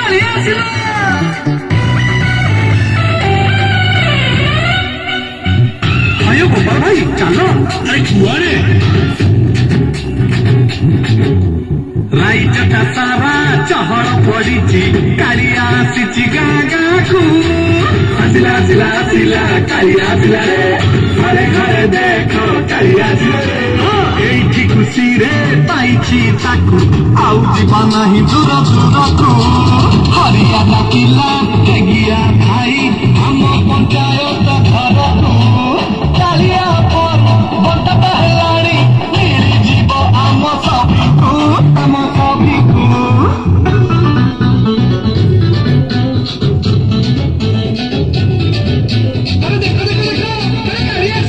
आयो गोपाल भाई चलो। अरे कुआरे राइजटा सारा चहल पड़ी कालिया आसी गाँ गाँ को आसिला आसिला आसिला कालिया आसिला रे घरे घरे देखो कालिया आसिला रे एठी खुशी रे पाइछि ताकू आउ जीवा नाही दूर दूर को हरिया डाकिला टेगिया भाई हम पंचायत घर को कालिया पर बंटा पहलाड़ी मिली जीव आम सभी को आम सभी को। अरे देखो देखो देखो कालिया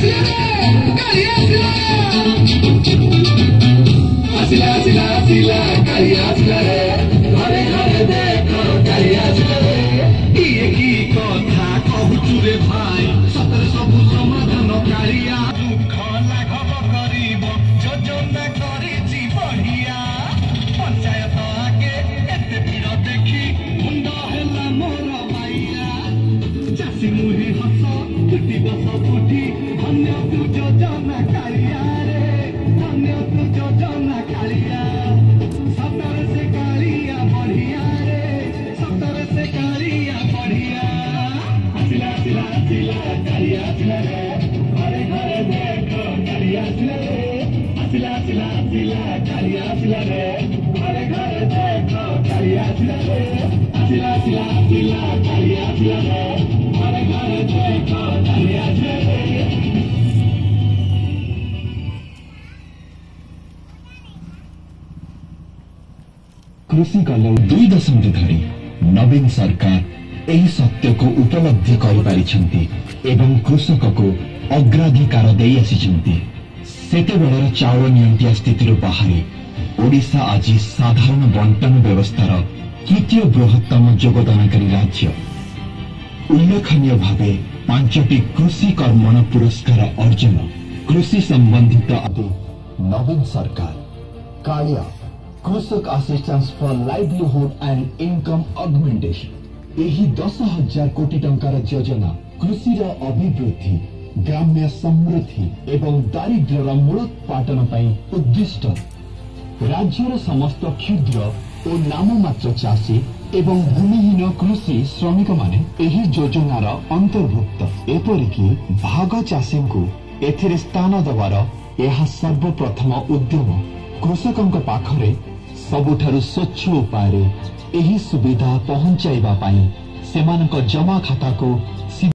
आसिला आसिला आसिला कालिया आसिला रे घरे घरे देखो कालिया आसिला रे ये की कथा कहूचु रे भाई सतरे सबु समाधान कालिया दुख लाघव करिब योजना करिछि बढ़िया पंचायत आगे एते भीड़ देखी मुंड हेला मोर बाइया चासी मुही हस फुटी बस फुटी धन्य तू योजना कालिया रे धन्य तू योजना कालिया सतरे से कालिया बढ़िया रे सतरे से कालिया बढ़िया आसिला आसिला आसिला कालिया आसिला रे घरे घरे देखो कालिया आसिला रे आसिला आसिला आसिला कालिया आसिला रे घरे घरे देखो कालिया आसिला रे आसिला आसिला आसिला कालिया आसिला रे घरे घरे देखो कालिया आसिला रे। कृषि कल्याण 2 दशंधि धरी नवीन सरकार एही सत्य को उपलब्धि करिपारिछन्ति एवं कृषक को अग्राधिकार देई आसिछन्ति। सेतेबेଳର चाउल नियंत्रण स्थितिर बाहरी ओडिशा आज साधारण बंटन व्यवस्थार तृतीय बृहत्तम योगदानकारी राज्य। उल्लेखनीय भावे 5टी कृषि कर्मण पुरस्कार अर्जन कृषि संबंधित आदि नवीन सरकार Kalia Krushak assistance for livelihood and income augmentation यही 10,000 कोटी टंकार योजना कृषि अभिवृद्धि ग्राम्य समृद्धि एवं दारिद्र्यर मूलोत्पाटन उद्दिष्ट राज्यर समस्त क्षुद्र और नाममात्र चाषी एवं भूमिहीन कृषि श्रमिक माने एही योजनार अंतर्भुक्त एपरिकी भाग चाषी को एथिरे स्थान दबार यह सर्वप्रथम उद्यम कृषकों पाखरे सबुठारु स्वच्छ उपाय एही सुविधा पहुंचाइबा पाई सेमानक जमा खाता को